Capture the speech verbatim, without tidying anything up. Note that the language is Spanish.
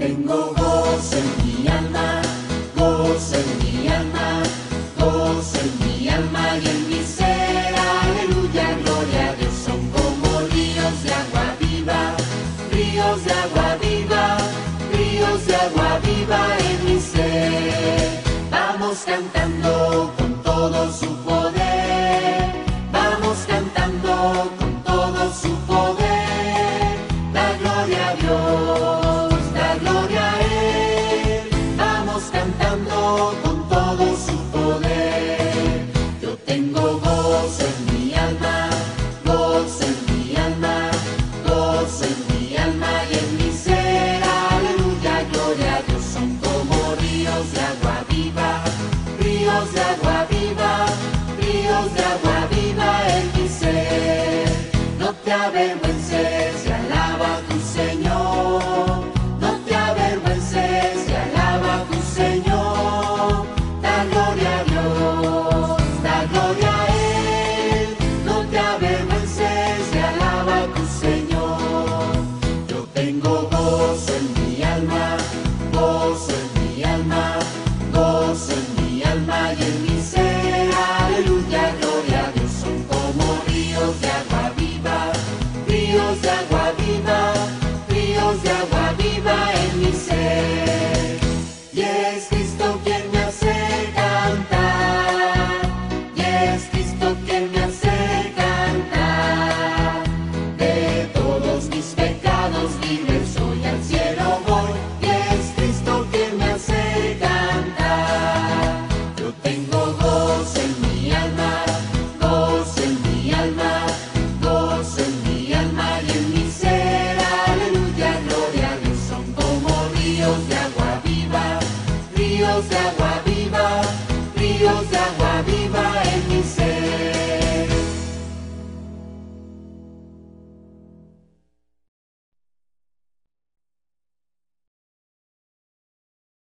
Tengo gozo en mi alma, gozo en mi alma, gozo en mi alma y en mi ser. Aleluya, gloria a Dios. Son como ríos de agua viva, ríos de agua viva, ríos de agua viva en mi ser. Vamos cantando con todo su poder, vamos cantando con todo su poder. Da gloria a Dios, da gloria a Él. Vamos cantando con todo su poder. Yo tengo gozo en mi alma, gozo en mi alma, gozo en mi alma y en mi ser. Aleluya, gloria a Dios. Son como ríos de agua viva, ríos de agua viva, ríos de agua viva en mi ser. No te avergüences y alaba a tu Señor.